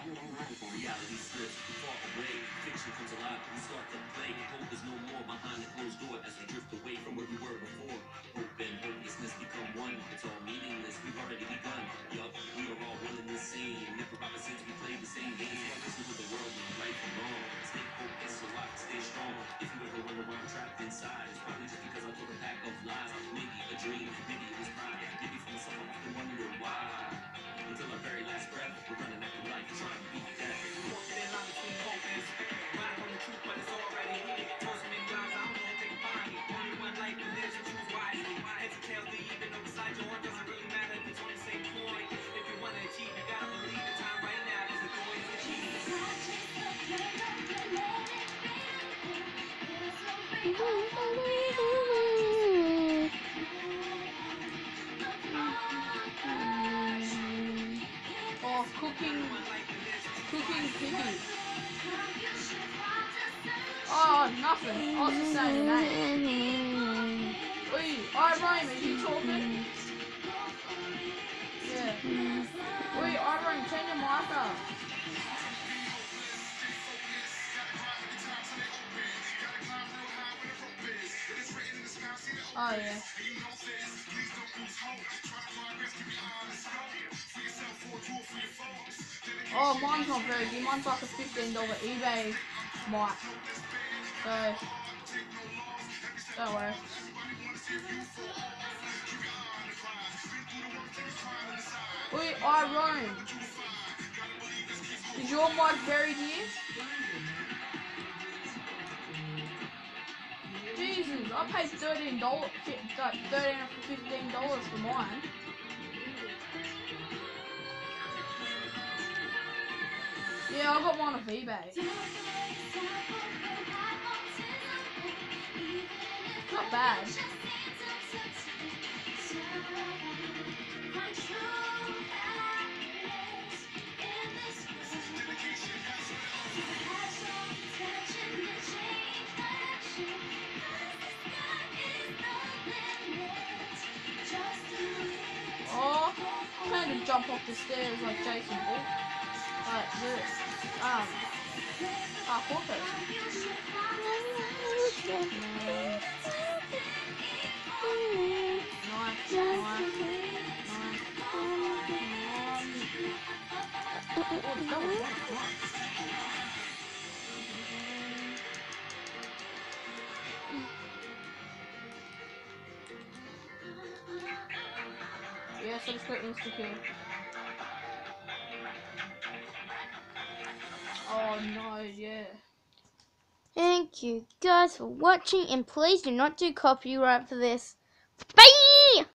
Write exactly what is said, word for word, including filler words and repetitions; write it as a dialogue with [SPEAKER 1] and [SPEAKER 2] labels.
[SPEAKER 1] Reality slips far away, fiction comes alive, we start to play. Hope is no more behind the closed door as we drift away from where we were before. Hope and hopelessness become one, it's all meaningless, we've already begun. Yup, we are all one and the same, never opposites, we play the same games. What listen to the world and right from wrong, stay focused so I can stay strong. If you ever wonder why I'm trapped inside, it's probably just because I told a pack of lies. Maybe a dream, maybe it was pride, maybe for myself I often wonder why. Until our very last breath, we're running after life, trying to beat death. Walking in line between hope and running from the truth, but it's already here. Told so many lies, I don't know if they can find me. Only one life to live, so choose wisely. Heads or tails, they even know beside your horn doesn't really matter if it's on the same point. If you want to achieve, you gotta believe the time right now is the goal to achieve.
[SPEAKER 2] Oh, cooking, cooking piggy. Oh, nothing. I was just saying your name. Oi, Irene, are you talking? Yeah. Oi, Irene, turn your mic up. Oh, yeah. Oh, mine's not very good. Mine's like a fifteen dollar eBay mic. So, don't worry. Wait, Irene. Is your mic buried here? Jesus, I paid thirteen dollars, thirteen or fifteen dollars for mine. Yeah, I got mine off eBay. Not bad. Oh, I'm going to jump off the stairs like Jason Bourne. Like this. Um, ah, Porto. Nice, nice, nice. Oh, the double jump, nice. Yes, I just got insta-kill. Oh no, yeah.
[SPEAKER 3] Thank you guys for watching, and please do not do copyright for this. Bye!